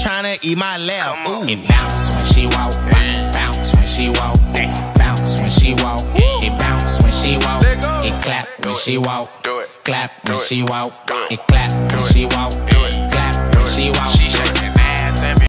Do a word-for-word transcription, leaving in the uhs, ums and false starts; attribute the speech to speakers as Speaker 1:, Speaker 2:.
Speaker 1: tryna eat my lap. Ooh.
Speaker 2: It bounce when she walk, bounce when she walk, bounce when she walk. It bounce when she walk, it clap when she walk, clap when she walk, it clap when she walk, clap when she walk.